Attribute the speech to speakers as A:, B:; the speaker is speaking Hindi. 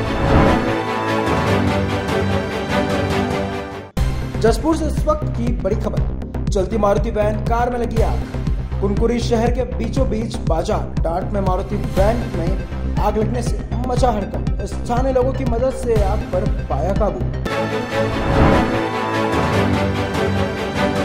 A: जसपुर से इस वक्त की बड़ी खबर। चलती मारुति वैन कार में लगी आग। कुनकुरी शहर के बीचों बीच बाजार डाट में मारुति वैन में आग लगने से मचा हड़कंप। स्थानीय लोगों की मदद से आग पर पाया काबू।